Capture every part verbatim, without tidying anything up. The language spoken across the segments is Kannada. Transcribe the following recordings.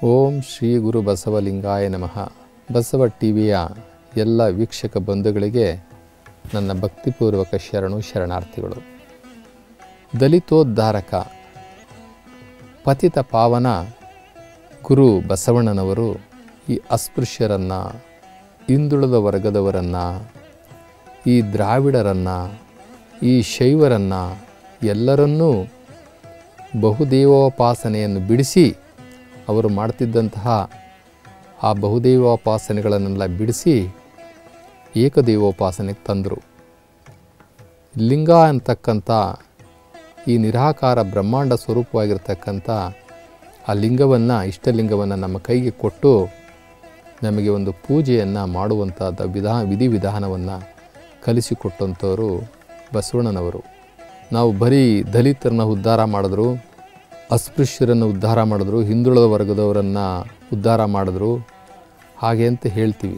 ಓಂ ಶ್ರೀ ಗುರು ಬಸವಲಿಂಗಾಯ ನಮಃ. ಬಸವ ಟಿವಿಯ ಎಲ್ಲ ವೀಕ್ಷಕ ಬಂಧುಗಳಿಗೆ ನನ್ನ ಭಕ್ತಿಪೂರ್ವಕ ಶರಣು ಶರಣಾರ್ಥಿಗಳು. ದಲಿತೋದ್ಧಾರಕ ಪತಿತ ಪಾವನ ಗುರು ಬಸವಣ್ಣನವರು ಈ ಅಸ್ಪೃಶ್ಯರನ್ನು, ಹಿಂದುಳಿದ ವರ್ಗದವರನ್ನು, ಈ ದ್ರಾವಿಡರನ್ನು, ಈ ಶೈವರನ್ನು ಎಲ್ಲರನ್ನೂ ಬಹುದೇವೋಪಾಸನೆಯನ್ನು ಬಿಡಿಸಿ, ಅವರು ಮಾಡ್ತಿದ್ದಂತಹ ಆ ಬಹುದೇವೋಪಾಸನೆಗಳನ್ನೆಲ್ಲ ಬಿಡಿಸಿ ಏಕದೇವೋಪಾಸನೆಗೆ ತಂದರು. ಲಿಂಗ ಅಂತಕ್ಕಂಥ ಈ ನಿರಾಕಾರ ಬ್ರಹ್ಮಾಂಡ ಸ್ವರೂಪವಾಗಿರ್ತಕ್ಕಂಥ ಆ ಲಿಂಗವನ್ನು, ಇಷ್ಟಲಿಂಗವನ್ನು ನಮ್ಮ ಕೈಗೆ ಕೊಟ್ಟು ನಮಗೆ ಒಂದು ಪೂಜೆಯನ್ನು ಮಾಡುವಂಥದ್ದು ವಿಧಾ ವಿಧಿವಿಧಾನವನ್ನು ಕಲಿಸಿಕೊಟ್ಟಂಥವರು ಬಸವಣ್ಣನವರು. ನಾವು ಬರೀ ದಲಿತರನ್ನ ಉದ್ಧಾರ ಮಾಡಿದ್ರು, ಅಸ್ಪೃಶ್ಯರನ್ನು ಉದ್ಧಾರ ಮಾಡಿದ್ರು, ಹಿಂದುಳಿದ ವರ್ಗದವರನ್ನು ಉದ್ಧಾರ ಮಾಡಿದ್ರು ಹಾಗೆ ಅಂತ ಹೇಳ್ತೀವಿ.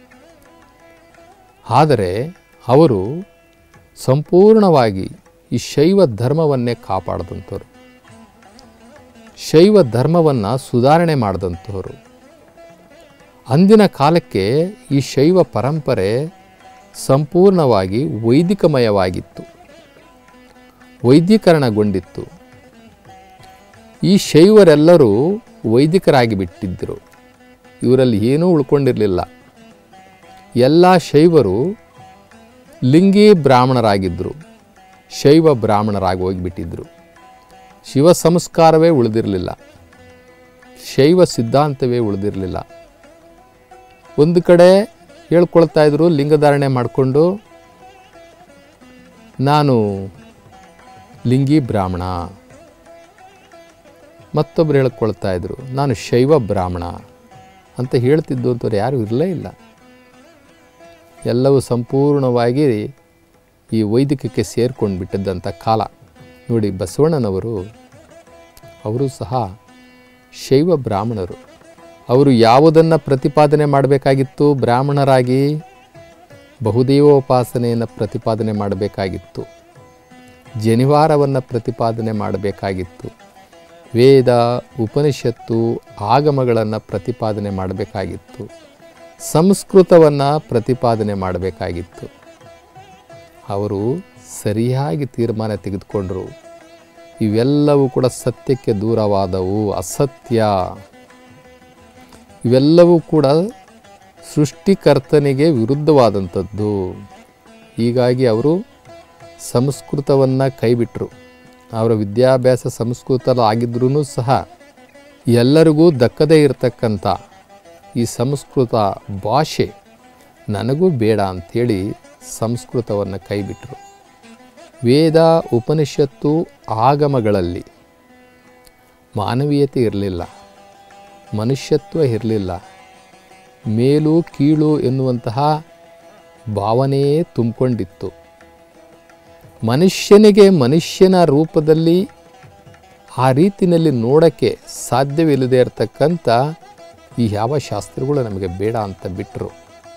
ಆದರೆ ಅವರು ಸಂಪೂರ್ಣವಾಗಿ ಈ ಶೈವ ಧರ್ಮವನ್ನೇ ಕಾಪಾಡಿದಂಥವ್ರು, ಶೈವ ಧರ್ಮವನ್ನು ಸುಧಾರಣೆ ಮಾಡಿದಂಥವ್ರು. ಅಂದಿನ ಕಾಲಕ್ಕೆ ಈ ಶೈವ ಪರಂಪರೆ ಸಂಪೂರ್ಣವಾಗಿ ವೈದಿಕಮಯವಾಗಿತ್ತು, ವೈದಿಕರಣಗೊಂಡಿತ್ತು. ಈ ಶೈವರೆಲ್ಲರೂ ವೈದಿಕರಾಗಿ ಬಿಟ್ಟಿದ್ದರು. ಇವರಲ್ಲಿ ಏನೂ ಉಳ್ಕೊಂಡಿರಲಿಲ್ಲ. ಎಲ್ಲ ಶೈವರು ಲಿಂಗಿ ಬ್ರಾಹ್ಮಣರಾಗಿದ್ದರು, ಶೈವ ಬ್ರಾಹ್ಮಣರಾಗಿ ಹೋಗಿಬಿಟ್ಟಿದ್ದರು. ಶಿವ ಸಂಸ್ಕಾರವೇ ಉಳಿದಿರಲಿಲ್ಲ, ಶೈವ ಸಿದ್ಧಾಂತವೇ ಉಳಿದಿರಲಿಲ್ಲ. ಒಂದು ಕಡೆ ಹೇಳ್ಕೊಳ್ತಾ ಇದ್ರು ಲಿಂಗಧಾರಣೆ ಮಾಡಿಕೊಂಡು, ನಾನು ಲಿಂಗಿ ಬ್ರಾಹ್ಮಣ. ಮತ್ತೊಬ್ಬರು ಹೇಳ್ಕೊಳ್ತಾ ಇದ್ರು ನಾನು ಶೈವ ಬ್ರಾಹ್ಮಣ ಅಂತ ಹೇಳ್ತಿದ್ದು ಅಂಥವ್ರು ಯಾರೂ ಇರಲೇ ಇಲ್ಲ. ಎಲ್ಲವೂ ಸಂಪೂರ್ಣವಾಗಿ ಈ ವೈದಿಕಕ್ಕೆ ಸೇರ್ಕೊಂಡು ಬಿಟ್ಟಿದ್ದಂಥ ಕಾಲ. ನೋಡಿ, ಬಸವಣ್ಣನವರು ಅವರು ಸಹ ಶೈವ ಬ್ರಾಹ್ಮಣರು. ಅವರು ಯಾವುದನ್ನು ಪ್ರತಿಪಾದನೆ ಮಾಡಬೇಕಾಗಿತ್ತು? ಬ್ರಾಹ್ಮಣರಾಗಿ ಬಹುದೇವೋಪಾಸನೆಯನ್ನು ಪ್ರತಿಪಾದನೆ ಮಾಡಬೇಕಾಗಿತ್ತು, ಜನಿವಾರವನ್ನು ಪ್ರತಿಪಾದನೆ ಮಾಡಬೇಕಾಗಿತ್ತು, ವೇದ ಉಪನಿಷತ್ತು ಆಗಮಗಳನ್ನು ಪ್ರತಿಪಾದನೆ ಮಾಡಬೇಕಾಗಿತ್ತು, ಸಂಸ್ಕೃತವನ್ನು ಪ್ರತಿಪಾದನೆ ಮಾಡಬೇಕಾಗಿತ್ತು. ಅವರು ಸರಿಯಾಗಿ ತೀರ್ಮಾನ ತೆಗೆದುಕೊಂಡರು. ಇವೆಲ್ಲವೂ ಕೂಡ ಸತ್ಯಕ್ಕೆ ದೂರವಾದವು, ಅಸತ್ಯ. ಇವೆಲ್ಲವೂ ಕೂಡ ಸೃಷ್ಟಿಕರ್ತನಿಗೆ ವಿರುದ್ಧವಾದಂಥದ್ದು. ಹೀಗಾಗಿ ಅವರು ಸಂಸ್ಕೃತವನ್ನು ಕೈಬಿಟ್ಟರು. ಅವರ ವಿದ್ಯಾಭ್ಯಾಸ ಸಂಸ್ಕೃತ ಆಗಿದ್ರೂ ಸಹ ಎಲ್ಲರಿಗೂ ದಕ್ಕದೇ ಇರತಕ್ಕಂಥ ಈ ಸಂಸ್ಕೃತ ಭಾಷೆ ನನಗೂ ಬೇಡ ಅಂಥೇಳಿ ಸಂಸ್ಕೃತವನ್ನು ಕೈಬಿಟ್ಟರು. ವೇದ ಉಪನಿಷತ್ತು ಆಗಮಗಳಲ್ಲಿ ಮಾನವೀಯತೆ ಇರಲಿಲ್ಲ, ಮನುಷ್ಯತ್ವ ಇರಲಿಲ್ಲ, ಮೇಲು ಕೀಳು ಎನ್ನುವಂತಹ ಭಾವನೆಯೇ ತುಂಬಿಕೊಂಡಿತ್ತು. ಮನುಷ್ಯನಿಗೆ ಮನುಷ್ಯನ ರೂಪದಲ್ಲಿ ಆ ರೀತಿಯಲ್ಲಿ ನೋಡೋಕ್ಕೆ ಸಾಧ್ಯವಿಲ್ಲದೆ ಇರತಕ್ಕಂಥ ಈ ಯಾವ ಶಾಸ್ತ್ರಗಳು ನಮಗೆ ಬೇಡ ಅಂತ ಬಿಟ್ಟರು.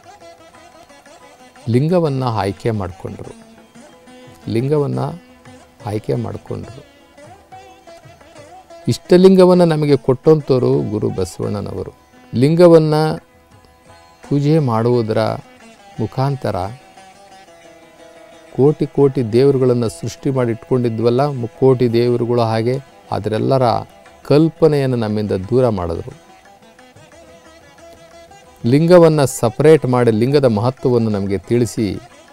ಲಿಂಗವನ್ನು ಆಯ್ಕೆ ಮಾಡಿಕೊಂಡ್ರು, ಲಿಂಗವನ್ನು ಆಯ್ಕೆ ಮಾಡಿಕೊಂಡ್ರು. ಇಷ್ಟಲಿಂಗವನ್ನು ನಮಗೆ ಕೊಟ್ಟಂಥವರು ಗುರು ಬಸವಣ್ಣನವರು. ಲಿಂಗವನ್ನು ಪೂಜೆ ಮಾಡುವುದರ ಮುಖಾಂತರ ಕೋಟಿ ಕೋಟಿ ದೇವರುಗಳನ್ನು ಸೃಷ್ಟಿ ಮಾಡಿ ಇಟ್ಕೊಂಡಿದ್ವಲ್ಲ, ಮುಕ್ಕೋಟಿ ದೇವರುಗಳು, ಹಾಗೆ ಅದರೆಲ್ಲರ ಕಲ್ಪನೆಯನ್ನು ನಮ್ಮಿಂದ ದೂರ ಮಾಡಿದ್ರು. ಲಿಂಗವನ್ನು ಸಪರೇಟ್ ಮಾಡಿ ಲಿಂಗದ ಮಹತ್ವವನ್ನು ನಮಗೆ ತಿಳಿಸಿ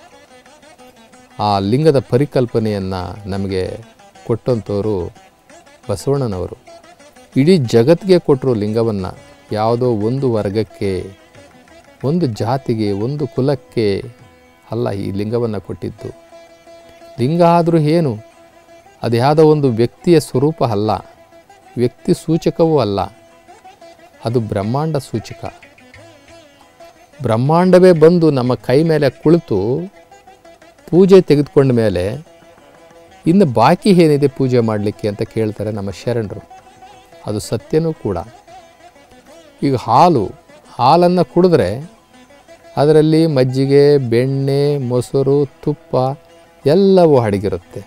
ಆ ಲಿಂಗದ ಪರಿಕಲ್ಪನೆಯನ್ನು ನಮಗೆ ಕೊಟ್ಟಂಥವರು ಬಸವಣ್ಣನವರು. ಇಡೀ ಜಗತ್ತಿಗೆ ಕೊಟ್ಟರು ಲಿಂಗವನ್ನು. ಯಾವುದೋ ಒಂದು ವರ್ಗಕ್ಕೆ, ಒಂದು ಜಾತಿಗೆ, ಒಂದು ಕುಲಕ್ಕೆ ಅಲ್ಲ ಈ ಲಿಂಗವನ್ನು ಕೊಟ್ಟಿದ್ದು. ಲಿಂಗ ಆದರೂ ಏನು? ಅದು ಯಾವುದೋ ಒಂದು ವ್ಯಕ್ತಿಯ ಸ್ವರೂಪ ಅಲ್ಲ, ವ್ಯಕ್ತಿ ಸೂಚಕವೂ ಅಲ್ಲ, ಅದು ಬ್ರಹ್ಮಾಂಡ ಸೂಚಕ. ಬ್ರಹ್ಮಾಂಡವೇ ಬಂದು ನಮ್ಮ ಕೈ ಮೇಲೆ ಕುಳಿತು ಪೂಜೆ ತೆಗೆದುಕೊಂಡ ಮೇಲೆ ಇನ್ನು ಬಾಕಿ ಏನಿದೆ ಪೂಜೆ ಮಾಡಲಿಕ್ಕೆ ಅಂತ ಕೇಳ್ತಾರೆ ನಮ್ಮ ಶರಣರು. ಅದು ಸತ್ಯನೂ ಕೂಡ. ಈಗ ಹಾಲು ಹಾಲನ್ನು ಕುಡಿದ್ರೆ ಅದರಲ್ಲಿ ಮಜ್ಜಿಗೆ, ಬೆಣ್ಣೆ, ಮೊಸರು, ತುಪ್ಪ ಎಲ್ಲವೂ ಅಡಗಿರುತ್ತೆ.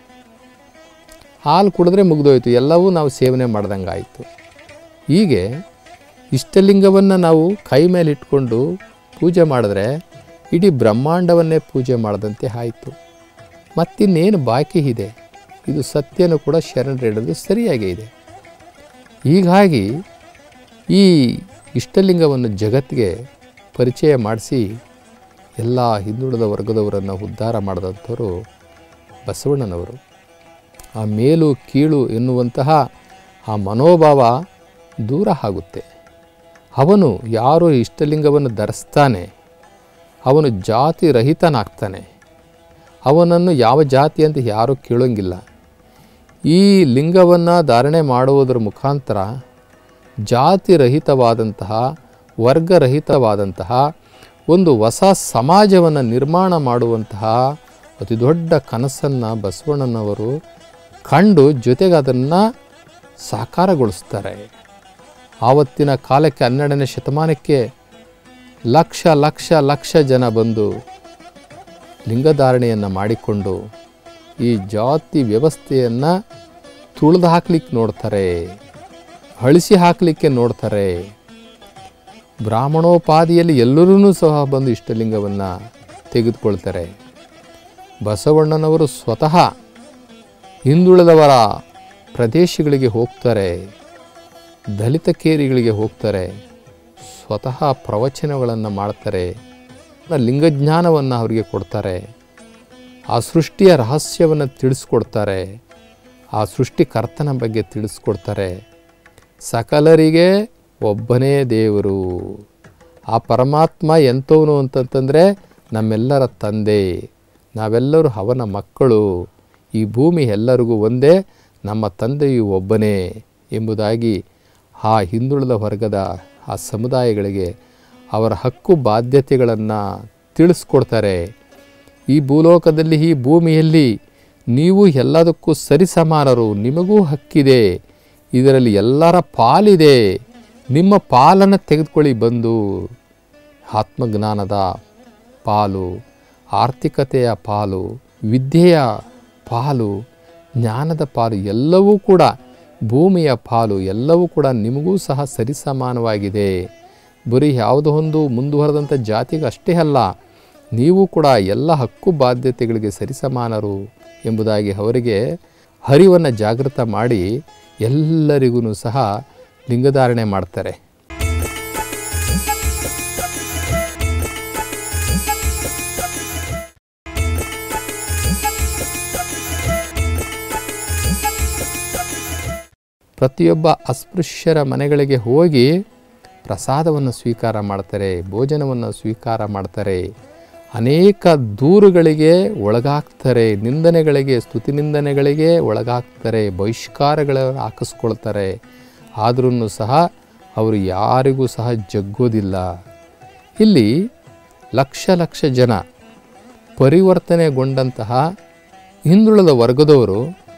ಹಾಲು ಕುಡಿದ್ರೆ ಮುಗಿದೋಯ್ತು, ಎಲ್ಲವೂ ನಾವು ಸೇವನೆ ಮಾಡ್ದಂಗೆ ಆಯಿತು. ಹೀಗೆ ಇಷ್ಟಲಿಂಗವನ್ನು ನಾವು ಕೈ ಮೇಲೆ ಇಟ್ಕೊಂಡು ಪೂಜೆ ಮಾಡಿದ್ರೆ ಇಡೀ ಬ್ರಹ್ಮಾಂಡವನ್ನೇ ಪೂಜೆ ಮಾಡಿದಂತೆ ಆಯಿತು. ಮತ್ತಿನ್ನೇನು ಬಾಕಿ ಇದೆ? ಇದು ಸತ್ಯನೂ ಕೂಡ ಶರಣರು ಹೇಳೋದು ಸರಿಯಾಗೇ ಇದೆ. ಹೀಗಾಗಿ ಈ ಇಷ್ಟಲಿಂಗವನ್ನು ಜಗತ್ತಿಗೆ ಪರಿಚಯ ಮಾಡಿಸಿ ಎಲ್ಲ ಹಿಂದುಳಿದ ವರ್ಗದವರನ್ನು ಉದ್ಧಾರ ಮಾಡಿದಂಥವರು ಬಸವಣ್ಣನವರು. ಆ ಮೇಲು ಕೀಳು ಎನ್ನುವಂತಹ ಆ ಮನೋಭಾವ ದೂರ ಆಗುತ್ತೆ. ಅವನು ಯಾರು ಇಷ್ಟಲಿಂಗವನ್ನು ಧರಿಸ್ತಾನೆ ಅವನು ಜಾತಿ ರಹಿತನಾಗ್ತಾನೆ. ಅವನನ್ನು ಯಾವ ಜಾತಿ ಅಂತ ಯಾರೂ ಕೇಳೋಂಗಿಲ್ಲ. ಈ ಲಿಂಗವನ್ನು ಧಾರಣೆ ಮಾಡುವುದರ ಮುಖಾಂತರ ಜಾತಿ ರಹಿತವಾದಂತಹ ವರ್ಗರಹಿತವಾದಂತಹ ಒಂದು ಹೊಸ ಸಮಾಜವನ್ನು ನಿರ್ಮಾಣ ಮಾಡುವಂತಹ ಅತಿ ದೊಡ್ಡ ಕನಸನ್ನು ಬಸವಣ್ಣನವರು ಕಂಡು ಜೊತೆಗೆ ಅದನ್ನು ಸಾಕಾರಗೊಳಿಸ್ತಾರೆ. ಆವತ್ತಿನ ಕಾಲಕ್ಕೆ ಹನ್ನೆರಡನೇ ಶತಮಾನಕ್ಕೆ ಲಕ್ಷ ಲಕ್ಷ ಲಕ್ಷ ಜನ ಬಂದು ಲಿಂಗಧಾರಣೆಯನ್ನು ಮಾಡಿಕೊಂಡು ಈ ಜಾತಿ ವ್ಯವಸ್ಥೆಯನ್ನು ತುಳಿದು ಹಾಕಲಿಕ್ಕೆ ನೋಡ್ತಾರೆ, ಅಳಿಸಿ ಹಾಕಲಿಕ್ಕೆ ನೋಡ್ತಾರೆ. ಬ್ರಾಹ್ಮಣೋಪಾದಿಯಲ್ಲಿ ಎಲ್ಲರೂ ಸಹ ಬಂದು ಇಷ್ಟಲಿಂಗವನ್ನು ತೆಗೆದುಕೊಳ್ತಾರೆ. ಬಸವಣ್ಣನವರು ಸ್ವತಃ ಹಿಂದುಳಿದವರ ಪ್ರದೇಶಗಳಿಗೆ ಹೋಗ್ತಾರೆ, ದಲಿತ ಕೇರಿಗಳಿಗೆ ಹೋಗ್ತಾರೆ, ಸ್ವತಃ ಪ್ರವಚನಗಳನ್ನು ಮಾಡ್ತಾರೆ, ಲಿಂಗಜ್ಞಾನವನ್ನು ಅವರಿಗೆ ಕೊಡ್ತಾರೆ, ಆ ಸೃಷ್ಟಿಯ ರಹಸ್ಯವನ್ನು ತಿಳಿಸ್ಕೊಡ್ತಾರೆ, ಆ ಸೃಷ್ಟಿಕರ್ತನ ಬಗ್ಗೆ ತಿಳಿಸ್ಕೊಡ್ತಾರೆ. ಸಕಲರಿಗೆ ಒಬ್ಬನೇ ದೇವರು, ಆ ಪರಮಾತ್ಮ ಎಂಥವನು ಅಂತಂತಂದರೆ ನಮ್ಮೆಲ್ಲರ ತಂದೆ, ನಾವೆಲ್ಲರೂ ಅವನ ಮಕ್ಕಳು, ಈ ಭೂಮಿ ಎಲ್ಲರಿಗೂ ಒಂದೇ, ನಮ್ಮ ತಂದೆಯು ಒಬ್ಬನೇ ಎಂಬುದಾಗಿ ಆ ಹಿಂದುಳಿದ ವರ್ಗದ ಆ ಸಮುದಾಯಗಳಿಗೆ ಅವರ ಹಕ್ಕು ಬಾಧ್ಯತೆಗಳನ್ನು ತಿಳಿಸ್ಕೊಡ್ತಾರೆ. ಈ ಭೂಲೋಕದಲ್ಲಿ ಈ ಭೂಮಿಯಲ್ಲಿ ನೀವು ಎಲ್ಲದಕ್ಕೂ ಸರಿಸಮಾನರು, ನಿಮಗೂ ಹಕ್ಕಿದೆ, ಇದರಲ್ಲಿ ಎಲ್ಲರ ಪಾಲಿದೆ, ನಿಮ್ಮ ಪಾಲನ್ನು ತೆಗೆದುಕೊಳ್ಳಿ ಬಂದು. ಆತ್ಮಜ್ಞಾನದ ಪಾಲು, ಆರ್ಥಿಕತೆಯ ಪಾಲು, ವಿದ್ಯೆಯ ಪಾಲು, ಜ್ಞಾನದ ಪಾಲು ಎಲ್ಲವೂ ಕೂಡ, ಭೂಮಿಯ ಪಾಲು ಎಲ್ಲವೂ ಕೂಡ ನಿಮಗೂ ಸಹ ಸರಿಸಮಾನವಾಗಿದೆ. ಬರೀ ಯಾವುದೋ ಒಂದು ಮುಂದುವರೆದಂಥ ಜಾತಿಗೆ ಅಷ್ಟೇ ಅಲ್ಲ, ನೀವು ಕೂಡ ಎಲ್ಲ ಹಕ್ಕು ಬಾಧ್ಯತೆಗಳಿಗೆ ಸರಿಸಮಾನರು ಎಂಬುದಾಗಿ ಅವರಿಗೆ ಅರಿವನ್ನು ಜಾಗೃತ ಮಾಡಿ ಎಲ್ಲರಿಗೂ ಸಹ ಲಿಂಗಧಾರಣೆ ಮಾಡ್ತಾರೆ. ಪ್ರತಿಯೊಬ್ಬ ಅಸ್ಪೃಶ್ಯರ ಮನೆಗಳಿಗೆ ಹೋಗಿ ಪ್ರಸಾದವನ್ನು ಸ್ವೀಕಾರ ಮಾಡ್ತಾರೆ, ಭೋಜನವನ್ನು ಸ್ವೀಕಾರ ಮಾಡ್ತಾರೆ, ಅನೇಕ ದೂರುಗಳಿಗೆ ಒಳಗಾಗ್ತಾರೆ, ನಿಂದನೆಗಳಿಗೆ, ಸ್ತುತಿ ನಿಂದನೆಗಳಿಗೆ ಒಳಗಾಗ್ತಾರೆ, ಬಹಿಷ್ಕಾರಗಳನ್ನು ಹಾಕಿಸ್ಕೊಳ್ತಾರೆ. ಆದ್ರೂ ಸಹ ಅವರು ಯಾರಿಗೂ ಸಹ ಜಗ್ಗೋದಿಲ್ಲ. ಇಲ್ಲಿ ಲಕ್ಷ ಲಕ್ಷ ಜನ ಪರಿವರ್ತನೆಗೊಂಡಂತಹ ಹಿಂದುಳಿದ ವರ್ಗದವರು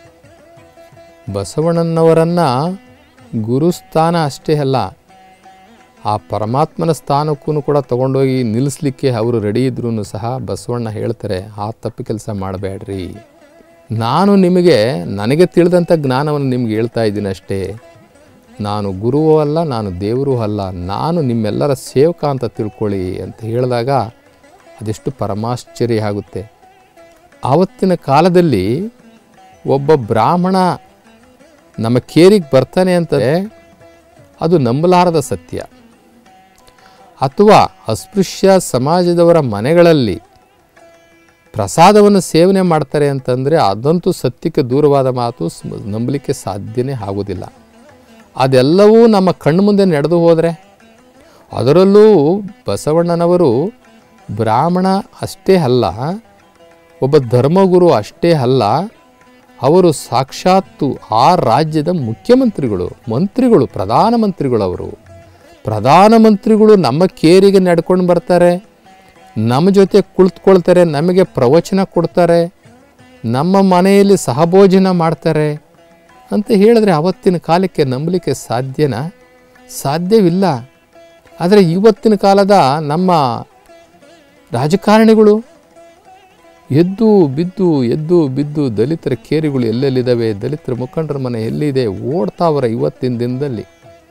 ಬಸವಣ್ಣನವರನ್ನು ಗುರುಸ್ಥಾನ ಅಷ್ಟೇ ಅಲ್ಲ, ಆ ಪರಮಾತ್ಮನ ಸ್ಥಾನಕ್ಕೂ ಕೂಡ ತಗೊಂಡೋಗಿ ನಿಲ್ಲಿಸಲಿಕ್ಕೆ ಅವರು ರೆಡಿ ಇದ್ರೂ ಸಹ ಬಸವಣ್ಣ ಹೇಳ್ತಾರೆ, ಆ ತಪ್ಪು ಕೆಲಸ ಮಾಡಬೇಡ್ರಿ, ನಾನು ನಿಮಗೆ ನನಗೆ ತಿಳಿದಂಥ ಜ್ಞಾನವನ್ನು ನಿಮ್ಗೆ ಹೇಳ್ತಾ ಇದ್ದೀನಿ ಅಷ್ಟೇ, ನಾನು ಗುರುವೂ ಅಲ್ಲ, ನಾನು ದೇವರೂ ಅಲ್ಲ, ನಾನು ನಿಮ್ಮೆಲ್ಲರ ಸೇವಕ ಅಂತ ತಿಳ್ಕೊಳ್ಳಿ ಅಂತ ಹೇಳಿದಾಗ ಅದೆಷ್ಟು ಪರಮಾಶ್ಚರ್ಯ ಆಗುತ್ತೆ. ಆವತ್ತಿನ ಕಾಲದಲ್ಲಿ ಒಬ್ಬ ಬ್ರಾಹ್ಮಣ ನಮ್ಮ ಕೇರಿಗೆ ಬರ್ತಾನೆ ಅಂತಂದರೆ ಅದು ನಂಬಲಾರದ ಸತ್ಯ. ಅಥವಾ ಅಸ್ಪೃಶ್ಯ ಸಮಾಜದವರ ಮನೆಗಳಲ್ಲಿ ಪ್ರಸಾದವನ್ನು ಸೇವನೆ ಮಾಡ್ತಾರೆ ಅಂತಂದರೆ ಅದಂತೂ ಸತ್ಯಕ್ಕೆ ದೂರವಾದ ಮಾತು, ನಂಬಲಿಕ್ಕೆ ಸಾಧ್ಯನೇ ಆಗೋದಿಲ್ಲ. ಅದೆಲ್ಲವೂ ನಮ್ಮ ಕಣ್ಣು ಮುಂದೆ ನಡೆದು ಹೋದರೆ, ಅದರಲ್ಲೂ ಬಸವಣ್ಣನವರು ಬ್ರಾಹ್ಮಣ ಅಷ್ಟೇ ಅಲ್ಲ, ಒಬ್ಬ ಧರ್ಮಗುರು ಅಷ್ಟೇ ಅಲ್ಲ, ಅವರು ಸಾಕ್ಷಾತ್ತು ಆ ರಾಜ್ಯದ ಮುಖ್ಯಮಂತ್ರಿಗಳು, ಮಂತ್ರಿಗಳು, ಪ್ರಧಾನಮಂತ್ರಿಗಳು. ಅವರು ಪ್ರಧಾನಮಂತ್ರಿಗಳು ನಮ್ಮ ಕೇರಿಗೆ ನಡ್ಕೊಂಡು ಬರ್ತಾರೆ, ನಮ್ಮ ಜೊತೆ ಕುಳಿತುಕೊಳ್ತಾರೆ, ನಮಗೆ ಪ್ರವಚನ ಕೊಡ್ತಾರೆ, ನಮ್ಮ ಮನೆಯಲ್ಲಿ ಸಹಭೋಜನ ಮಾಡ್ತಾರೆ ಅಂತ ಹೇಳಿದ್ರೆ ಅವತ್ತಿನ ಕಾಲಕ್ಕೆ ನಂಬಲಿಕ್ಕೆ ಸಾಧ್ಯನಾ? ಸಾಧ್ಯವಿಲ್ಲ. ಆದರೆ ಇವತ್ತಿನ ಕಾಲದ ನಮ್ಮ ರಾಜಕಾರಣಿಗಳು ಎದ್ದು ಬಿದ್ದು ಎದ್ದು ಬಿದ್ದು ದಲಿತರ ಕೇರಿಗಳು ಎಲ್ಲೆಲ್ಲಿದ್ದಾವೆ, ದಲಿತರ ಮುಖಂಡರ ಮನೆ ಎಲ್ಲಿದೆ ಓಡ್ತಾವ್ರೆ ಇವತ್ತಿನ ದಿನದಲ್ಲಿ.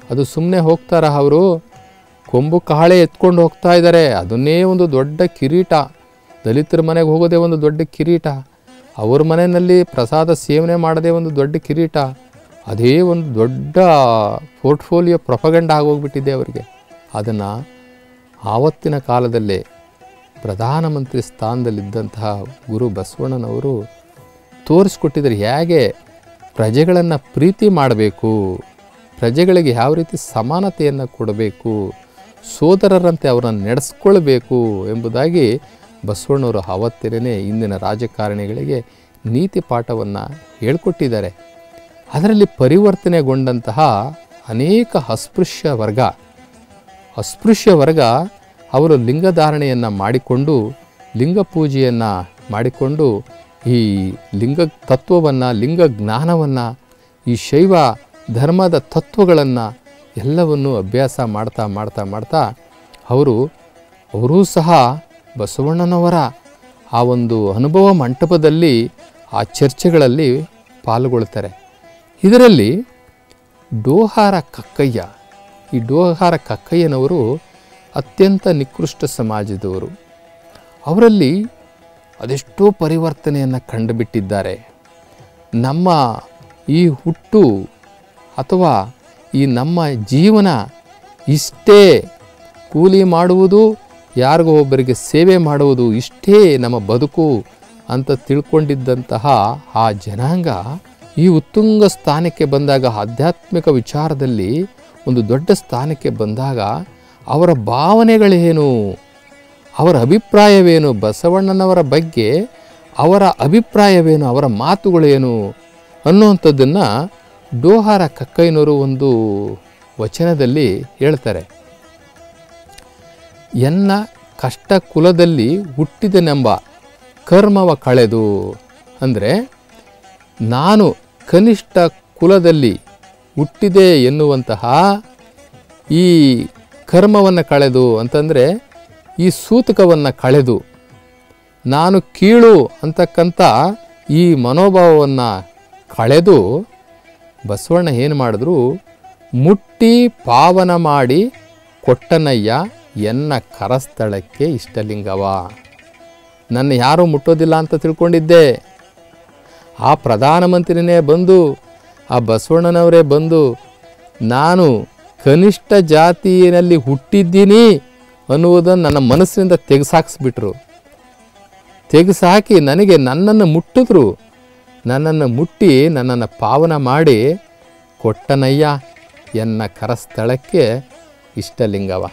ಅದು ಸುಮ್ಮನೆ ಹೋಗ್ತಾರ ಅವರು? ಕೊಂಬು ಕಾಳೆ ಎತ್ಕೊಂಡು ಹೋಗ್ತಾ ಇದ್ದಾರೆ. ಅದನ್ನೇ ಒಂದು ದೊಡ್ಡ ಕಿರೀಟ. ದಲಿತರ ಮನೆಗೆ ಹೋಗೋದೇ ಒಂದು ದೊಡ್ಡ ಕಿರೀಟ. ಅವ್ರ ಮನೆಯಲ್ಲಿ ಪ್ರಸಾದ ಸೇವನೆ ಮಾಡೋದೇ ಒಂದು ದೊಡ್ಡ ಕಿರೀಟ. ಅದೇ ಒಂದು ದೊಡ್ಡ ಪೋರ್ಟ್ಫೋಲಿಯೋ ಪ್ರೊಪಗಂಡ ಆಗೋಗ್ಬಿಟ್ಟಿದೆ ಅವರಿಗೆ. ಅದನ್ನು ಆವತ್ತಿನ ಕಾಲದಲ್ಲೇ ಪ್ರಧಾನಮಂತ್ರಿ ಸ್ಥಾನದಲ್ಲಿದ್ದಂತಹ ಗುರು ಬಸವಣ್ಣನವರು ತೋರಿಸ್ಕೊಟ್ಟಿದ್ದಾರೆ. ಹೇಗೆ ಪ್ರಜೆಗಳನ್ನು ಪ್ರೀತಿ ಮಾಡಬೇಕು, ಪ್ರಜೆಗಳಿಗೆ ಯಾವ ರೀತಿ ಸಮಾನತೆಯನ್ನು ಕೊಡಬೇಕು, ಸೋದರರಂತೆ ಅವರನ್ನು ನಡೆಸ್ಕೊಳ್ಬೇಕು ಎಂಬುದಾಗಿ ಬಸವಣ್ಣವರು ಆವತ್ತಿನೇ ಇಂದಿನ ರಾಜಕಾರಣಿಗಳಿಗೆ ನೀತಿ ಪಾಠವನ್ನು ಹೇಳಿಕೊಟ್ಟಿದ್ದಾರೆ. ಅದರಲ್ಲಿ ಪರಿವರ್ತನೆಗೊಂಡಂತಹ ಅನೇಕ ಅಸ್ಪೃಶ್ಯ ವರ್ಗ ಅಸ್ಪೃಶ್ಯ ವರ್ಗ ಅವರು ಲಿಂಗಧಾರಣೆಯನ್ನು ಮಾಡಿಕೊಂಡು ಲಿಂಗ ಪೂಜೆಯನ್ನು ಮಾಡಿಕೊಂಡು ಈ ಲಿಂಗ ತತ್ವವನ್ನು, ಲಿಂಗ ಜ್ಞಾನವನ್ನು, ಈ ಶೈವ ಧರ್ಮದ ತತ್ವಗಳನ್ನು ಎಲ್ಲವನ್ನು ಅಭ್ಯಾಸ ಮಾಡ್ತಾ ಮಾಡ್ತಾ ಮಾಡ್ತಾ ಅವರು ಅವರೂ ಸಹ ಬಸವಣ್ಣನವರ ಆ ಒಂದು ಅನುಭವ ಮಂಟಪದಲ್ಲಿ ಆ ಚರ್ಚೆಗಳಲ್ಲಿ ಪಾಲ್ಗೊಳ್ತಾರೆ. ಇದರಲ್ಲಿ ಡೋಹಾರ ಕಕ್ಕಯ್ಯ, ಈ ಡೋಹಾರ ಕಕ್ಕಯ್ಯನವರು ಅತ್ಯಂತ ನಿಕೃಷ್ಟ ಸಮಾಜದವರು. ಅವರಲ್ಲಿ ಅದೆಷ್ಟೋ ಪರಿವರ್ತನೆಯನ್ನು ಕಂಡುಬಿಟ್ಟಿದ್ದಾರೆ. ನಮ್ಮ ಈ ಹುಟ್ಟು ಅಥವಾ ಈ ನಮ್ಮ ಜೀವನ ಇಷ್ಟೇ, ಕೂಲಿ ಮಾಡುವುದು, ಯಾರಿಗೋ ಒಬ್ಬರಿಗೆ ಸೇವೆ ಮಾಡುವುದು, ಇಷ್ಟೇ ನಮ್ಮ ಬದುಕು ಅಂತ ತಿಳ್ಕೊಂಡಿದ್ದಂತಹ ಆ ಜನಾಂಗ ಈ ಉತ್ತುಂಗ ಸ್ಥಾನಕ್ಕೆ ಬಂದಾಗ, ಆಧ್ಯಾತ್ಮಿಕ ವಿಚಾರದಲ್ಲಿ ಒಂದು ದೊಡ್ಡ ಸ್ಥಾನಕ್ಕೆ ಬಂದಾಗ ಅವರ ಭಾವನೆಗಳೇನು, ಅವರ ಅಭಿಪ್ರಾಯವೇನು, ಬಸವಣ್ಣನವರ ಬಗ್ಗೆ ಅವರ ಅಭಿಪ್ರಾಯವೇನು, ಅವರ ಮಾತುಗಳೇನು ಅನ್ನುವಂಥದ್ದನ್ನು ಡೋಹಾರ ಕಕ್ಕಯ್ಯನವರು ಒಂದು ವಚನದಲ್ಲಿ ಹೇಳ್ತಾರೆ. ಎನ್ನ ಕಷ್ಟ ಕುಲದಲ್ಲಿ ಹುಟ್ಟಿದನೆಂಬ ಕರ್ಮವ ಕಳೆದು, ಅಂದರೆ ನಾನು ಕನಿಷ್ಠ ಕುಲದಲ್ಲಿ ಹುಟ್ಟಿದೆ ಎನ್ನುವಂತಹ ಈ ಕರ್ಮವನ್ನು ಕಳೆದು ಅಂತಂದರೆ ಈ ಸೂತಕವನ್ನು ಕಳೆದು, ನಾನು ಕೀಳು ಅಂತಕ್ಕಂಥ ಈ ಮನೋಭಾವವನ್ನು ಕಳೆದು ಬಸವಣ್ಣ ಏನು ಮಾಡಿದ್ರು, ಮುಟ್ಟಿ ಪಾವನ ಮಾಡಿ ಕೊಟ್ಟನಯ್ಯ ಎನ್ನ ಕರಸ್ಥಳಕ್ಕೆ ಇಷ್ಟಲಿಂಗವ. ನನ್ನ ಯಾರೂ ಮುಟ್ಟೋದಿಲ್ಲ ಅಂತ ತಿಳ್ಕೊಂಡಿದ್ದೆ. ಆ ಪ್ರಧಾನಮಂತ್ರಿನೇ ಬಂದು, ಆ ಬಸವಣ್ಣನವರೇ ಬಂದು, ನಾನು ಕನಿಷ್ಠ ಜಾತಿಯಲ್ಲಿ ಹುಟ್ಟಿದ್ದೀನಿ ಅನ್ನುವುದನ್ನು ನನ್ನ ಮನಸ್ಸಿನಿಂದ ತೆಗೆಸಾಕಿಸ್ಬಿಟ್ರು. ತೆಗೆಸಾಕಿ ನನಗೆ ನನ್ನನ್ನು ಮುಟ್ಟಿದ್ರು. ನನ್ನನ್ನು ಮುಟ್ಟಿ ನನ್ನನ್ನು ಪಾವನ ಮಾಡಿ ಕೊಟ್ಟನಯ್ಯ ಎನ್ನ ಕರಸ್ಥಳಕ್ಕೆ ಇಷ್ಟಲಿಂಗವ.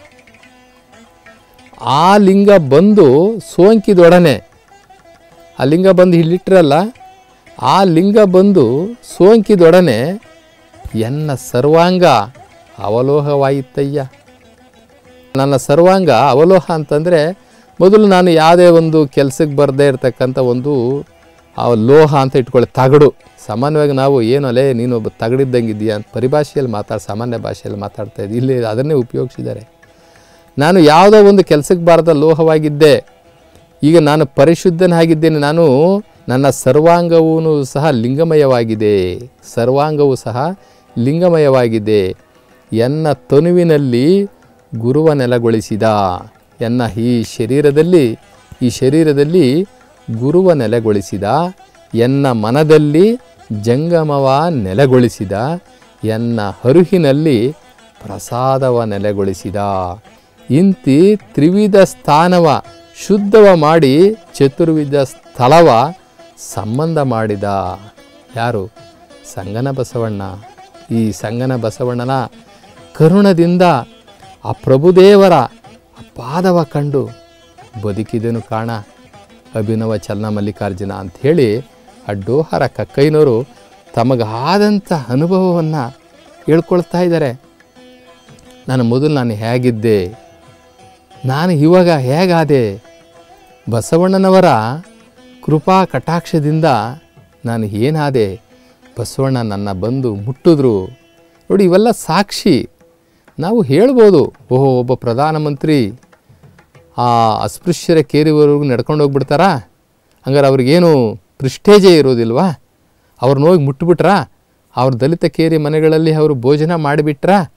ಆ ಲಿಂಗ ಬಂದು ಸೋಂಕಿದೊಡನೆ, ಆ ಲಿಂಗ ಬಂದು ಇಲ್ಲಿಟ್ರಲ್ಲ, ಆ ಲಿಂಗ ಬಂದು ಸೋಂಕಿದೊಡನೆ ಎನ್ನ ಸರ್ವಾಂಗ ಅವಲೋಹವಾಯಿತಯ್ಯ. ನನ್ನ ಸರ್ವಾಂಗ ಅವಲೋಹ ಅಂತಂದರೆ, ಮೊದಲು ನಾನು ಯಾವುದೇ ಒಂದು ಕೆಲಸಕ್ಕೆ ಬರದೇ ಇರತಕ್ಕಂಥ ಒಂದು ಆ ಲೋಹ ಅಂತ ಇಟ್ಕೊಳ್ಳಿ, ತಗಡು. ಸಾಮಾನ್ಯವಾಗಿ ನಾವು ಏನು ಅಲ್ಲೇ ನೀನು ಒಬ್ಬ ತಗಡಿದ್ದಂಗಿದ್ದೀಯಾ ಅಂತ ಪರಿಭಾಷೆಯಲ್ಲಿ ಮಾತಾಡಿ, ಸಾಮಾನ್ಯ ಭಾಷೆಯಲ್ಲಿ ಮಾತಾಡ್ತಾ ಇದ್ದೆ. ಇಲ್ಲಿ ಅದನ್ನೇ ಉಪಯೋಗಿಸಿದ್ದಾರೆ. ನಾನು ಯಾವುದೋ ಒಂದು ಕೆಲಸಕ್ಕೆ ಬಾರದ ಲೋಹವಾಗಿದ್ದೆ, ಈಗ ನಾನು ಪರಿಶುದ್ಧನಾಗಿದ್ದೇನೆ. ನಾನು ನನ್ನ ಸರ್ವಾಂಗವೂ ಸಹ ಲಿಂಗಮಯವಾಗಿದೆ, ಸರ್ವಾಂಗವೂ ಸಹ ಲಿಂಗಮಯವಾಗಿದೆ. ಎನ್ನ ತನುವಿನಲ್ಲಿ ಗುರುವ ನೆಲೆಗೊಳಿಸಿದ, ಎನ್ನ ಈ ಶರೀರದಲ್ಲಿ ಈ ಶರೀರದಲ್ಲಿ ಗುರುವ ನೆಲೆಗೊಳಿಸಿದ, ಎನ್ನ ಮನದಲ್ಲಿ ಜಂಗಮವ ನೆಲೆಗೊಳಿಸಿದ, ಎನ್ನ ಹರುಹಿನಲ್ಲಿ ಪ್ರಸಾದವ ನೆಲೆಗೊಳಿಸಿದ. ಇಂತಿ ತ್ರಿವಿಧ ಸ್ಥಾನವ ಶುದ್ಧವ ಮಾಡಿ ಚತುರ್ವಿಧ ಸ್ಥಳವ ಸಂಬಂಧ ಮಾಡಿದ. ಯಾರು? ಸಂಗನ ಬಸವಣ್ಣ. ಈ ಸಂಗನ ಬಸವಣ್ಣನ ಕರುಣದಿಂದ ಆ ಪ್ರಭುದೇವರ ಪಾದವ ಕಂಡು ಬದುಕಿದನು ಕಾಣ ಅಭಿನವ ಚಲನ ಮಲ್ಲಿಕಾರ್ಜುನ ಅಂಥೇಳಿ ಆ ಡೋಹಾರ ಕಕ್ಕಯ್ಯನವರು ತಮಗಾದಂಥ ಅನುಭವವನ್ನು ಹೇಳ್ಕೊಳ್ತಾ ಇದ್ದಾರೆ. ನಾನು ಮೊದಲು ನಾನು ಹೇಗಿದ್ದೆ, ನಾನು ಇವಾಗ ಹೇಗಾದೆ, ಬಸವಣ್ಣನವರ ಕೃಪಾ ಕಟಾಕ್ಷದಿಂದ ನಾನು ಏನಾದೆ, ಬಸವಣ್ಣ ನನ್ನ ಬಂದು ಮುಟ್ಟಿದ್ರು ನೋಡಿ. ಇವೆಲ್ಲ ಸಾಕ್ಷಿ. ನಾವು ಹೇಳ್ಬೋದು, ಓಹೋ ಒಬ್ಬ ಪ್ರಧಾನಮಂತ್ರಿ ಆ ಅಸ್ಪೃಶ್ಯರ ಕೇರಿವರೆಗೂ ನಡ್ಕೊಂಡು ಹೋಗ್ಬಿಡ್ತಾರಾ, ಹಂಗಾರೆ ಅವ್ರಿಗೇನು ಪ್ರಿಸ್ಟೇಜೇ ಇರೋದಿಲ್ವಾ, ಅವ್ರನ್ನ ಹೋಗಿ ಮುಟ್ಬಿಟ್ರಾ, ಅವ್ರ ದಲಿತ ಕೇರಿ ಮನೆಗಳಲ್ಲಿ ಅವರು ಭೋಜನ ಮಾಡಿಬಿಟ್ರಾ,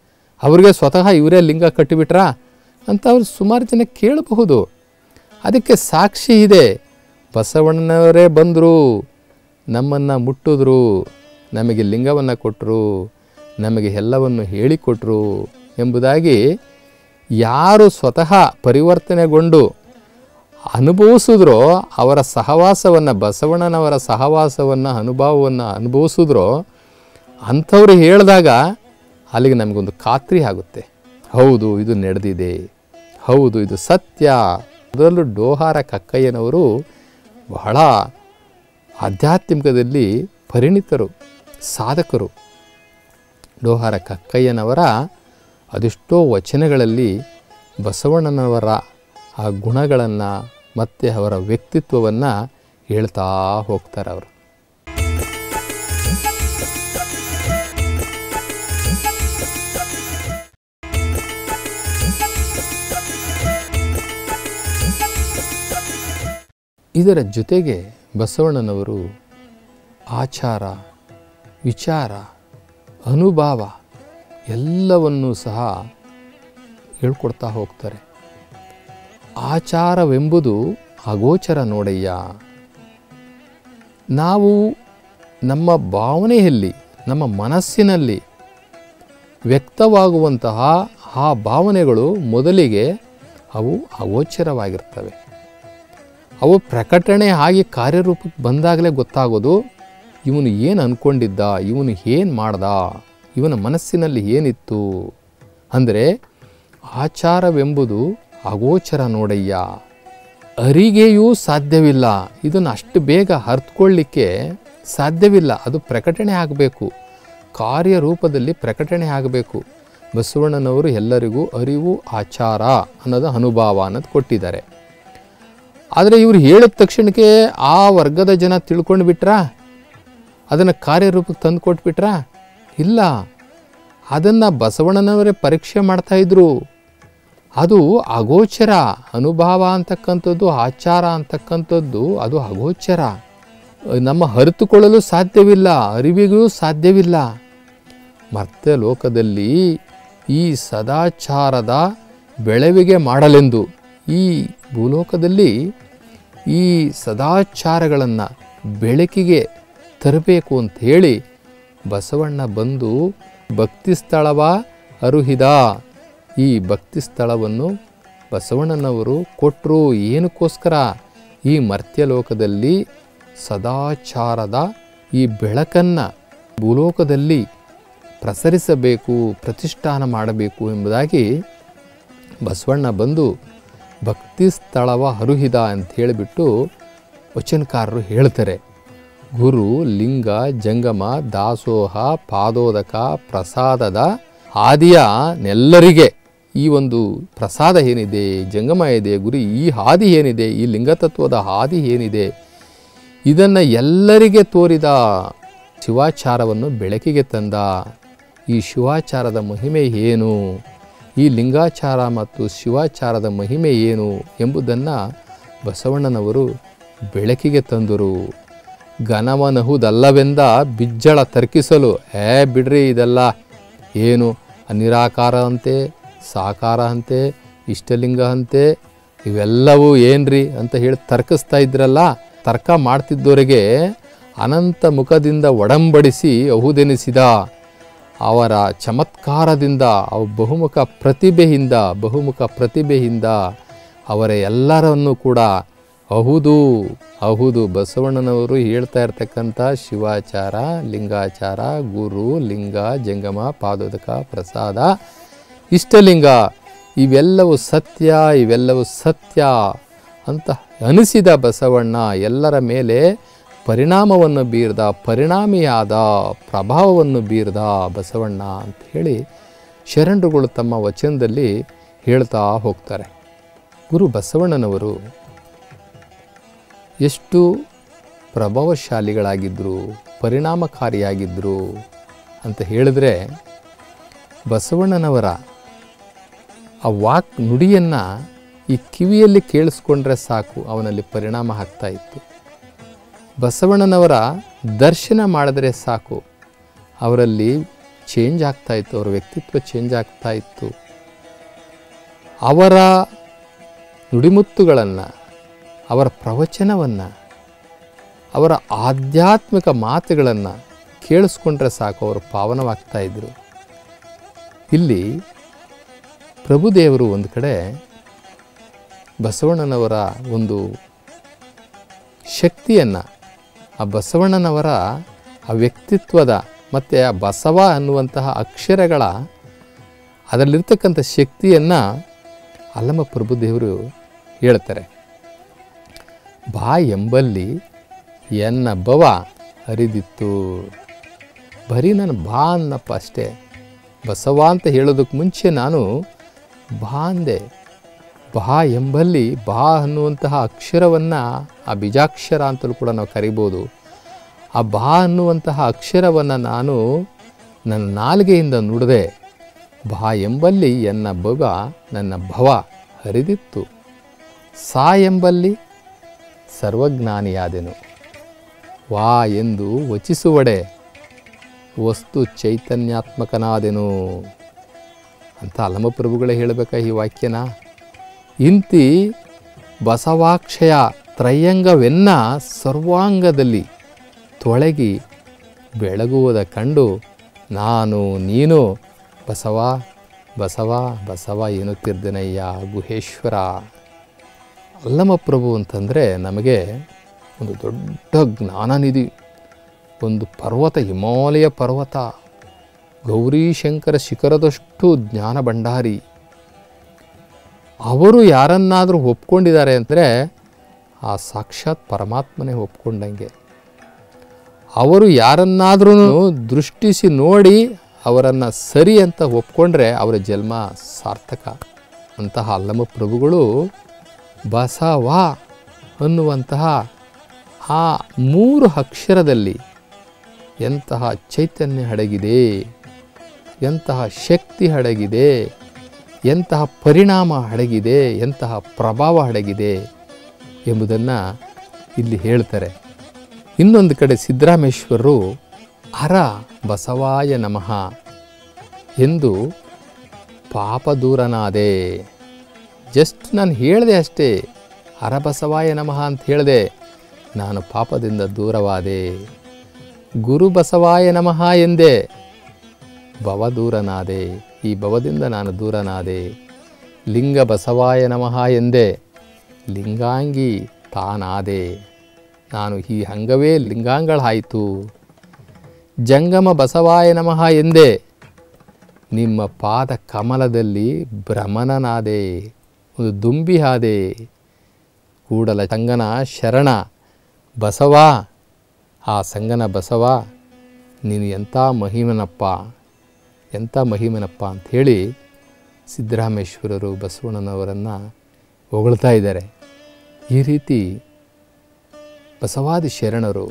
ಅವ್ರಿಗೆ ಸ್ವತಃ ಇವರೇ ಲಿಂಗ ಕಟ್ಟಿಬಿಟ್ರಾ ಅಂತ ಅವ್ರು ಸುಮಾರು ಜನ ಕೇಳಬಹುದು. ಅದಕ್ಕೆ ಸಾಕ್ಷಿ ಇದೆ. ಬಸವಣ್ಣನವರೇ ಬಂದರು, ನಮ್ಮನ್ನು ಮುಟ್ಟಿದ್ರು, ನಮಗೆ ಲಿಂಗವನ್ನು ಕೊಟ್ಟರು, ನಮಗೆ ಎಲ್ಲವನ್ನು ಹೇಳಿಕೊಟ್ರು ಎಂಬುದಾಗಿ ಯಾರು ಸ್ವತಃ ಪರಿವರ್ತನೆಗೊಂಡು ಅನುಭವಿಸಿದ್ರೋ ಅವರ ಸಹವಾಸವನ್ನು, ಬಸವಣ್ಣನವರ ಸಹವಾಸವನ್ನು, ಅನುಭವವನ್ನು ಅನುಭವಿಸಿದ್ರೋ ಅಂಥವ್ರು ಹೇಳಿದಾಗ ಅಲ್ಲಿಗೆ ನಮಗೊಂದು ಖಾತ್ರಿ ಆಗುತ್ತೆ. ಹೌದು, ಇದು ನಡೆದಿದೆ, ಹೌದು ಇದು ಸತ್ಯ. ಅದರಲ್ಲೂ ಡೋಹಾರ ಕಕ್ಕಯ್ಯನವರು ಬಹಳ ಆಧ್ಯಾತ್ಮಿಕದಲ್ಲಿ ಪರಿಣಿತರು, ಸಾಧಕರು. ಡೋಹಾರ ಕಕ್ಕಯ್ಯನವರ ಅದೆಷ್ಟೋ ವಚನಗಳಲ್ಲಿ ಬಸವಣ್ಣನವರ ಆ ಗುಣಗಳನ್ನು ಮತ್ತು ಅವರ ವ್ಯಕ್ತಿತ್ವವನ್ನು ಹೇಳ್ತಾ ಹೋಗ್ತಾರೆ ಅವರು. ಇದರ ಜೊತೆಗೆ ಬಸವಣ್ಣನವರು ಆಚಾರ, ವಿಚಾರ, ಅನುಭವ ಎಲ್ಲವನ್ನೂ ಸಹ ಹೇಳ್ಕೊಡ್ತಾ ಹೋಗ್ತಾರೆ. ಆಚಾರವೆಂಬುದು ಅಗೋಚರ ನೋಡಯ್ಯ. ನಾವು ನಮ್ಮ ಭಾವನೆಯಲ್ಲಿ, ನಮ್ಮ ಮನಸ್ಸಿನಲ್ಲಿ ವ್ಯಕ್ತವಾಗುವಂತಹ ಆ ಭಾವನೆಗಳು ಮೊದಲಿಗೆ ಅವು ಅಗೋಚರವಾಗಿರ್ತವೆ. ಅವು ಪ್ರಕಟಣೆ ಆಗಿ ಕಾರ್ಯರೂಪಕ್ಕೆ ಬಂದಾಗಲೇ ಗೊತ್ತಾಗೋದು ಇವನು ಏನು ಅಂದ್ಕೊಂಡಿದ್ದ, ಇವನು ಏನು ಮಾಡ್ದ, ಇವನ ಮನಸ್ಸಿನಲ್ಲಿ ಏನಿತ್ತು. ಅಂದರೆ ಆಚಾರವೆಂಬುದು ಅಗೋಚರ ನೋಡಯ್ಯ, ಅರಿಗೆಯೂ ಸಾಧ್ಯವಿಲ್ಲ. ಇದನ್ನು ಅಷ್ಟು ಬೇಗ ಅರ್ಥಕೊಳ್ಳಿಕ್ಕೆ ಸಾಧ್ಯವಿಲ್ಲ. ಅದು ಪ್ರಕಟಣೆ ಆಗಬೇಕು, ಕಾರ್ಯರೂಪದಲ್ಲಿ ಪ್ರಕಟಣೆ ಆಗಬೇಕು. ಬಸವಣ್ಣನವರು ಎಲ್ಲರಿಗೂ ಅರಿವು, ಆಚಾರ ಅನ್ನೋದು ಅನುಭವ ಅನ್ನೋದು ಕೊಟ್ಟಿದ್ದಾರೆ. ಆದರೆ ಇವರು ಹೇಳಿದ ತಕ್ಷಣಕ್ಕೆ ಆ ವರ್ಗದ ಜನ ತಿಳ್ಕೊಂಡು ಬಿಟ್ರಾ, ಅದನ್ನು ಕಾರ್ಯರೂಪಕ್ಕೆ ತಂದು ಕೊಟ್ಬಿಟ್ರಾ? ಇಲ್ಲ, ಅದನ್ನು ಬಸವಣ್ಣನವರೇ ಪರೀಕ್ಷೆ ಮಾಡ್ತಾಯಿದ್ರು. ಅದು ಅಗೋಚರ. ಅನುಭವ ಅಂತಕ್ಕಂಥದ್ದು, ಆಚಾರ ಅಂತಕ್ಕಂಥದ್ದು ಅದು ಅಗೋಚರ, ನಮ್ಮ ಅರಿತುಕೊಳ್ಳಲು ಸಾಧ್ಯವಿಲ್ಲ, ಅರಿವಿಗೂ ಸಾಧ್ಯವಿಲ್ಲ. ಮತ್ತೆ ಲೋಕದಲ್ಲಿ ಈ ಸದಾಚಾರದ ಬೆಳವಿಗೆ ಮಾಡಲೆಂದು ಈ ಭೂಲೋಕದಲ್ಲಿ ಈ ಸದಾಚಾರಗಳನ್ನು ಬೆಳಕಿಗೆ ತರಬೇಕು ಅಂತ ಹೇಳಿ ಬಸವಣ್ಣ ಬಂದು ಭಕ್ತಿ ಸ್ಥಳವ ಅರುಹಿದ. ಈ ಭಕ್ತಿ ಸ್ಥಳವನ್ನು ಬಸವಣ್ಣನವರು ಕೊಟ್ಟರು. ಏನಕ್ಕೋಸ್ಕರ? ಈ ಮರ್ತ್ಯಲೋಕದಲ್ಲಿ ಸದಾಚಾರದ ಈ ಬೆಳಕನ್ನು ಭೂಲೋಕದಲ್ಲಿ ಪ್ರಸರಿಸಬೇಕು, ಪ್ರತಿಷ್ಠಾನ ಮಾಡಬೇಕು ಎಂಬುದಾಗಿ ಬಸವಣ್ಣ ಬಂದು ಭಕ್ತಿ ಸ್ಥಳವ ಹರುಹಿದ ಅಂತ ಹೇಳಿಬಿಟ್ಟು ವಚನಕಾರರು ಹೇಳ್ತಾರೆ. ಗುರು, ಲಿಂಗ, ಜಂಗಮ, ದಾಸೋಹ, ಪಾದೋದಕ, ಪ್ರಸಾದದ ಆದಿಯ ನೆಲ್ಲರಿಗೆ ಈ ಒಂದು ಪ್ರಸಾದ ಏನಿದೆ, ಜಂಗಮ ಇದೆ, ಗುರಿ ಈ ಹಾದಿ ಏನಿದೆ, ಈ ಲಿಂಗತತ್ವದ ಹಾದಿ ಏನಿದೆ, ಇದನ್ನು ಎಲ್ಲರಿಗೆ ತೋರಿದ ಶಿವಾಚಾರವನ್ನು ಬೆಳಕಿಗೆ ತಂದ. ಈ ಶಿವಾಚಾರದ ಮಹಿಮೆ ಏನು, ಈ ಲಿಂಗಾಚಾರ ಮತ್ತು ಶಿವಾಚಾರದ ಮಹಿಮೆ ಏನು ಎಂಬುದನ್ನು ಬಸವಣ್ಣನವರು ಬೆಳಕಿಗೆ ತಂದರು. ಘನವನಹುದಲ್ಲವೆಂದ ಬಿಜ್ಜಳ ತರ್ಕಿಸಲು, ಹೇ ಬಿಡ್ರಿ ಇದೆಲ್ಲ ಏನು ನಿರಾಕಾರ ಅಂತೆ, ಸಾಕಾರ ಅಂತೆ, ಇಷ್ಟಲಿಂಗ ಅಂತೆ, ಇವೆಲ್ಲವೂ ಏನ್ರಿ ಅಂತ ಹೇಳಿ ತರ್ಕಿಸ್ತಾ ಇದ್ರಲ್ಲ. ತರ್ಕ ಮಾಡ್ತಿದ್ದವರಿಗೆ ಅನಂತ ಮುಖದಿಂದ ಒಡಂಬಡಿಸಿ ಅಹುದೆನಿಸಿದ. ಅವರ ಚಮತ್ಕಾರದಿಂದ, ಅವ ಬಹುಮುಖ ಪ್ರತಿಭೆಯಿಂದ ಬಹುಮುಖ ಪ್ರತಿಭೆಯಿಂದ ಅವರ ಎಲ್ಲರನ್ನೂ ಕೂಡ ಅಹುದು ಅಹುದು ಬಸವಣ್ಣನವರು ಹೇಳ್ತಾ ಇರ್ತಕ್ಕಂಥ ಶಿವಾಚಾರ, ಲಿಂಗಾಚಾರ, ಗುರು, ಲಿಂಗ, ಜಂಗಮ, ಪಾದೋದಕ, ಪ್ರಸಾದ, ಇಷ್ಟಲಿಂಗ ಇವೆಲ್ಲವೂ ಸತ್ಯ, ಇವೆಲ್ಲವೂ ಸತ್ಯ ಅಂತ ಅನಿಸಿದ ಬಸವಣ್ಣ ಎಲ್ಲರ ಮೇಲೆ ಪರಿಣಾಮವನ್ನು ಬೀರ್ದ, ಪರಿಣಾಮಿಯಾದ, ಪ್ರಭಾವವನ್ನು ಬೀರ್ದ ಬಸವಣ್ಣ ಅಂತ ಹೇಳಿ ಶರಣರುಗಳು ತಮ್ಮ ವಚನದಲ್ಲಿ ಹೇಳ್ತಾ ಹೋಗ್ತಾರೆ. ಗುರು ಬಸವಣ್ಣನವರು ಎಷ್ಟು ಪ್ರಭಾವಶಾಲಿಗಳಾಗಿದ್ದರು, ಪರಿಣಾಮಕಾರಿಯಾಗಿದ್ದರು ಅಂತ ಹೇಳಿದ್ರೆ ಬಸವಣ್ಣನವರ ಆ ವಾಕ್ ನುಡಿಯನ್ನು ಈ ಕಿವಿಯಲ್ಲಿ ಕೇಳಿಸ್ಕೊಂಡ್ರೆ ಸಾಕು, ಅವನಲ್ಲಿ ಪರಿಣಾಮ ಆಗ್ತಾ ಇತ್ತು. ಬಸವಣ್ಣನವರ ದರ್ಶನ ಮಾಡಿದ್ರೆ ಸಾಕು, ಅವರಲ್ಲಿ ಚೇಂಜ್ ಆಗ್ತಾ ಇತ್ತು, ಅವರ ವ್ಯಕ್ತಿತ್ವ ಚೇಂಜ್ ಆಗ್ತಾ ಇತ್ತು. ಅವರ ನುಡಿಮುತ್ತುಗಳನ್ನು, ಅವರ ಪ್ರವಚನವನ್ನು, ಅವರ ಆಧ್ಯಾತ್ಮಿಕ ಮಾತುಗಳನ್ನು ಕೇಳಿಸ್ಕೊಂಡ್ರೆ ಸಾಕು, ಅವರು ಪಾವನವಾಗ್ತಾ ಇದ್ದರು. ಇಲ್ಲಿ ಪ್ರಭುದೇವರು ಒಂದು ಕಡೆ ಬಸವಣ್ಣನವರ ಒಂದು ಶಕ್ತಿಯನ್ನು, ಆ ಬಸವಣ್ಣನವರ ಆ ವ್ಯಕ್ತಿತ್ವದ ಮತ್ತು ಆ ಬಸವ ಅನ್ನುವಂತಹ ಅಕ್ಷರಗಳ ಅದರಲ್ಲಿರ್ತಕ್ಕಂಥ ಶಕ್ತಿಯನ್ನು ಅಲ್ಲಮ ಪ್ರಭುದೇವರು ಹೇಳ್ತಾರೆ. ಬಾ ಎಂಬಲ್ಲಿ ಎನ್ನ ಭವ ಹರಿದಿತ್ತು. ಬರೀ ನಾನು ಬಾ ಅನ್ನಪ್ಪ ಅಷ್ಟೇ. ಬಸವ ಅಂತ ಹೇಳೋದಕ್ಕೆ ಮುಂಚೆ ನಾನು ಬಾ ಅಂದೆ. ಬಾ ಎಂಬಲ್ಲಿ ಬಾ ಅನ್ನುವಂತಹ ಅಕ್ಷರವನ್ನು, ಆ ಬೀಜಾಕ್ಷರ ಅಂತಲೂ ಕೂಡ ನಾವು ಕರಿಬೋದು. ಆ ಬಾ ಅನ್ನುವಂತಹ ಅಕ್ಷರವನ್ನು ನಾನು ನನ್ನ ನಾಲಿಗೆಯಿಂದ ನುಡಿದೆ. ಬಾ ಎಂಬಲ್ಲಿ ಎನ್ನ ಭವ ನನ್ನ ಭವ ಹರಿದಿತ್ತು. ಸಾ ಎಂಬಲ್ಲಿ ಸರ್ವಜ್ಞಾನಿಯಾದೆನು. ವಾ ಎಂದು ವಚಿಸುವಡೆ ವಸ್ತು ಚೈತನ್ಯಾತ್ಮಕನಾದೆನು ಅಂತ ಅಲ್ಲಮಪ್ರಭುಗಳೇ ಹೇಳಬೇಕಾ ಈ ವಾಕ್ಯನ? ಇಂತಿ ಬಸವಾಕ್ಷಯ ತ್ರಯಂಗವೆನ್ನ ಸರ್ವಾಂಗದಲ್ಲಿ ತೊಳಗಿ ಬೆಳಗುವುದ ಕಂಡು ನಾನು ನೀನು ಬಸವ ಬಸವ ಬಸವ ಎನ್ನುತ್ತಿರ್ದೆನಯ್ಯ ಗುಹೇಶ್ವರ. ಅಲ್ಲಮಪ್ರಭು ಅಂತಂದರೆ ನಮಗೆ ಒಂದು ದೊಡ್ಡ ಜ್ಞಾನನಿಧಿ, ಒಂದು ಪರ್ವತ, ಹಿಮಾಲಯ ಪರ್ವತ, ಗೌರೀಶಂಕರ ಶಿಖರದಷ್ಟು ಜ್ಞಾನ ಭಂಡಾರಿ. ಅವರು ಯಾರನ್ನಾದರೂ ಒಪ್ಕೊಂಡಿದ್ದಾರೆ ಅಂದರೆ ಆ ಸಾಕ್ಷಾತ್ ಪರಮಾತ್ಮನೇ ಒಪ್ಕೊಂಡಂಗೆ. ಅವರು ಯಾರನ್ನಾದ್ರೂ ದೃಷ್ಟಿಸಿ ನೋಡಿ ಅವರನ್ನು ಸರಿ ಅಂತ ಒಪ್ಕೊಂಡ್ರೆ ಅವರ ಜನ್ಮ ಸಾರ್ಥಕ. ಅಂತಹ ಅಲ್ಲಮ ಪ್ರಭುಗಳು ಬಸವ ಅನ್ನುವಂತಹ ಆ ಮೂರು ಅಕ್ಷರದಲ್ಲಿ ಎಂತಹ ಚೈತನ್ಯ ಅಡಗಿದೆ, ಎಂತಹ ಶಕ್ತಿ ಅಡಗಿದೆ, ಎಂತಹ ಪರಿಣಾಮ ಅಡಗಿದೆ, ಎಂತಹ ಪ್ರಭಾವ ಅಡಗಿದೆ ಎಂಬುದನ್ನು ಇಲ್ಲಿ ಹೇಳ್ತಾರೆ. ಇನ್ನೊಂದು ಕಡೆ ಸಿದ್ದರಾಮೇಶ್ವರರು ಹರ ಬಸವಾಯ ನಮಃ ಎಂದು ಪಾಪ ದೂರನಾದೆ. ಜಸ್ಟ್ ನಾನು ಹೇಳಿದೆ ಅಷ್ಟೇ, ಹರ ಬಸವಾಯ ನಮಃ ಅಂತ ಹೇಳಿದೆ, ನಾನು ಪಾಪದಿಂದ ದೂರವಾದೆ. ಗುರು ಬಸವಾಯ ನಮಃ ಎಂದೆ, ಭವ ದೂರನಾದೆ, ಈ ಭವದಿಂದ ನಾನು ದೂರನಾದೆ. ಲಿಂಗ ಬಸವಾಯ ನಮಃ ಎಂದೆ, ಲಿಂಗಾಂಗಿ ತಾನಾದೆ, ನಾನು ಈ ಅಂಗವೇ ಲಿಂಗಾಂಗಳಾಯಿತು. ಜಂಗಮ ಬಸವಾಯ ನಮಃ ಎಂದೆ, ನಿಮ್ಮ ಪಾದ ಕಮಲದಲ್ಲಿ ಭ್ರಮಣನಾದೆ, ಒಂದು ದುಂಬಿ ಆದೆ. ಕೂಡಲ ಸಂಗನ ಶರಣ ಬಸವ, ಆ ಸಂಗನ ಬಸವ ನೀನು ಎಂಥ ಮಹಿಮನಪ್ಪ, ಎಂಥ ಮಹಿಮನಪ್ಪ ಅಂಥೇಳಿ ಸಿದ್ದರಾಮೇಶ್ವರರು ಬಸವಣ್ಣನವರನ್ನು ಹೊಗಳ್ತಾ ಇದ್ದಾರೆ. ಈ ರೀತಿ ಬಸವಾದಿ ಶರಣರು,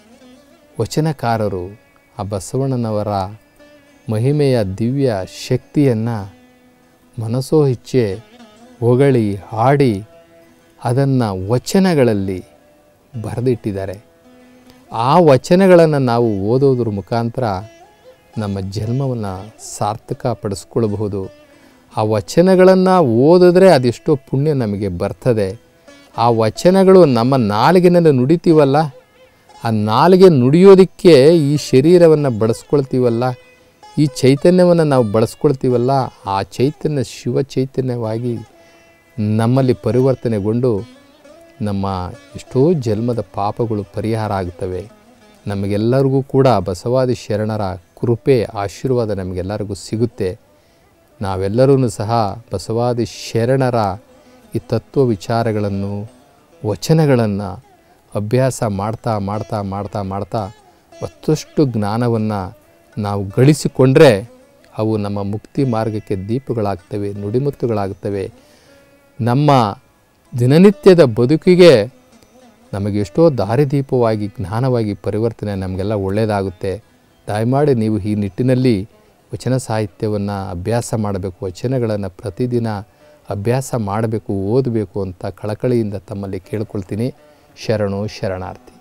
ವಚನಕಾರರು ಆ ಬಸವಣ್ಣನವರ ಮಹಿಮೆಯ ದಿವ್ಯ ಶಕ್ತಿಯನ್ನು ಮನಸೋ ಇಚ್ಛೆ ಹೊಗಳಿ ಹಾಡಿ ಅದನ್ನು ವಚನಗಳಲ್ಲಿ ಬರೆದಿಟ್ಟಿದ್ದಾರೆ. ಆ ವಚನಗಳನ್ನು ನಾವು ಓದೋದ್ರ ಮುಖಾಂತರ ನಮ್ಮ ಜನ್ಮವನ್ನು ಸಾರ್ಥಕ ಪಡಿಸ್ಕೊಳ್ಬಹುದು. ಆ ವಚನಗಳನ್ನು ಓದಿದ್ರೆ ಅದೆಷ್ಟೋ ಪುಣ್ಯ ನಮಗೆ ಬರ್ತದೆ. ಆ ವಚನಗಳು ನಮ್ಮ ನಾಲಿಗೆನಲ್ಲಿ ನುಡಿತೀವಲ್ಲ, ಆ ನಾಲಿಗೆ ನುಡಿಯೋದಕ್ಕೆ ಈ ಶರೀರವನ್ನು ಬಳಸ್ಕೊಳ್ತೀವಲ್ಲ, ಈ ಚೈತನ್ಯವನ್ನು ನಾವು ಬಳಸ್ಕೊಳ್ತೀವಲ್ಲ, ಆ ಚೈತನ್ಯ ಶಿವ ಚೈತನ್ಯವಾಗಿ ನಮ್ಮಲ್ಲಿ ಪರಿವರ್ತನೆಗೊಂಡು ನಮ್ಮ ಎಷ್ಟೋ ಜನ್ಮದ ಪಾಪಗಳು ಪರಿಹಾರ ಆಗ್ತವೆ. ನಮಗೆಲ್ಲರಿಗೂ ಕೂಡ ಬಸವಾದಿ ಶರಣರ ಕೃಪೆ ಆಶೀರ್ವಾದ ನಮಗೆಲ್ಲರಿಗೂ ಸಿಗುತ್ತೆ. ನಾವೆಲ್ಲರೂ ಸಹ ಬಸವಾದಿ ಶರಣರ ಈ ತತ್ವ ವಿಚಾರಗಳನ್ನು, ವಚನಗಳನ್ನು ಅಭ್ಯಾಸ ಮಾಡ್ತಾ ಮಾಡ್ತಾ ಮಾಡ್ತಾ ಮಾಡ್ತಾ ಮತ್ತಷ್ಟು ಜ್ಞಾನವನ್ನು ನಾವು ಗಳಿಸಿಕೊಂಡ್ರೆ ಅವು ನಮ್ಮ ಮುಕ್ತಿ ಮಾರ್ಗಕ್ಕೆ ದೀಪಗಳಾಗ್ತವೆ, ನುಡಿಮುತ್ತುಗಳಾಗ್ತವೆ. ನಮ್ಮ ದಿನನಿತ್ಯದ ಬದುಕಿಗೆ ನಮಗೆಷ್ಟೋ ದಾರಿದೀಪವಾಗಿ ಜ್ಞಾನವಾಗಿ ಪರಿವರ್ತನೆ ನಮಗೆಲ್ಲ ಒಳ್ಳೆಯದಾಗುತ್ತೆ. ದಯಮಾಡಿ ನೀವು ಈ ನಿಟ್ಟಿನಲ್ಲಿ ವಚನ ಸಾಹಿತ್ಯವನ್ನು ಅಭ್ಯಾಸ ಮಾಡಬೇಕು, ವಚನಗಳನ್ನು ಪ್ರತಿದಿನ ಅಭ್ಯಾಸ ಮಾಡಬೇಕು, ಓದಬೇಕು ಅಂತ ಕಳಕಳಿಯಿಂದ ತಮ್ಮಲ್ಲಿ ಕೇಳ್ಕೊಳ್ತೀನಿ. ಶರಣು ಶರಣಾರ್ಥಿ.